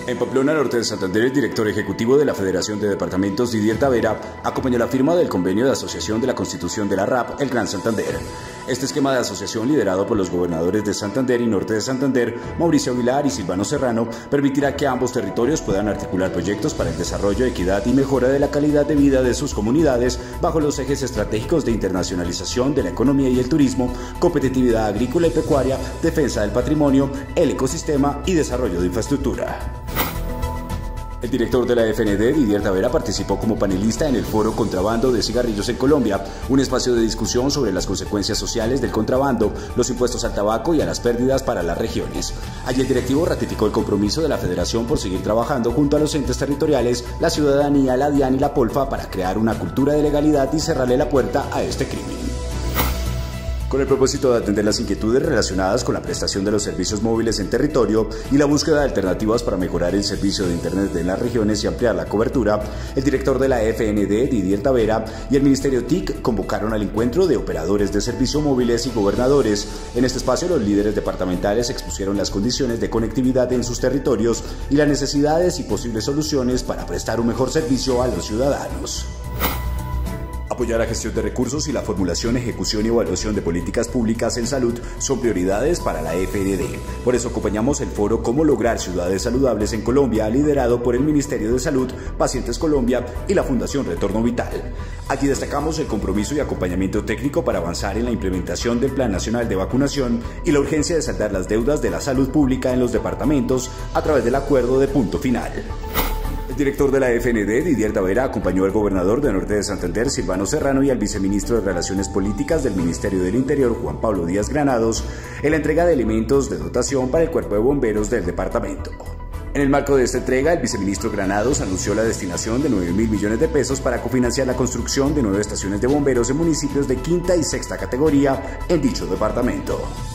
En Pamplona, norte de Santander, el director ejecutivo de la Federación de Departamentos, Didier Tavera, acompañó la firma del convenio de asociación de la Constitución de la RAP, el Gran Santander. Este esquema de asociación, liderado por los gobernadores de Santander y norte de Santander, Mauricio Aguilar y Silvano Serrano, permitirá que ambos territorios puedan articular proyectos para el desarrollo, equidad y mejora de la calidad de vida de sus comunidades bajo los ejes estratégicos de internacionalización de la economía y el turismo, competitividad agrícola y pecuaria, defensa del patrimonio, el ecosistema y desarrollo de infraestructura. El director de la FND, Didier Tavera, participó como panelista en el foro Contrabando de Cigarrillos en Colombia, un espacio de discusión sobre las consecuencias sociales del contrabando, los impuestos al tabaco y a las pérdidas para las regiones. Allí el directivo ratificó el compromiso de la Federación por seguir trabajando junto a los entes territoriales, la ciudadanía, la DIAN y la Polfa para crear una cultura de legalidad y cerrarle la puerta a este crimen. Con el propósito de atender las inquietudes relacionadas con la prestación de los servicios móviles en territorio y la búsqueda de alternativas para mejorar el servicio de Internet en las regiones y ampliar la cobertura, el director de la FND, Didier Tavera, y el Ministerio TIC convocaron al encuentro de operadores de servicio móviles y gobernadores. En este espacio, los líderes departamentales expusieron las condiciones de conectividad en sus territorios y las necesidades y posibles soluciones para prestar un mejor servicio a los ciudadanos. Apoyar la gestión de recursos y la formulación, ejecución y evaluación de políticas públicas en salud son prioridades para la FND. Por eso acompañamos el foro Cómo lograr ciudades saludables en Colombia, liderado por el Ministerio de Salud, Pacientes Colombia y la Fundación Retorno Vital. Aquí destacamos el compromiso y acompañamiento técnico para avanzar en la implementación del Plan Nacional de Vacunación y la urgencia de saldar las deudas de la salud pública en los departamentos a través del acuerdo de punto final. El director de la FND, Didier Tavera, acompañó al gobernador de norte de Santander, Silvano Serrano, y al viceministro de Relaciones Políticas del Ministerio del Interior, Juan Pablo Díaz Granados, en la entrega de elementos de dotación para el Cuerpo de Bomberos del departamento. En el marco de esta entrega, el viceministro Granados anunció la destinación de 9.000 millones de pesos para cofinanciar la construcción de 9 estaciones de bomberos en municipios de quinta y sexta categoría en dicho departamento.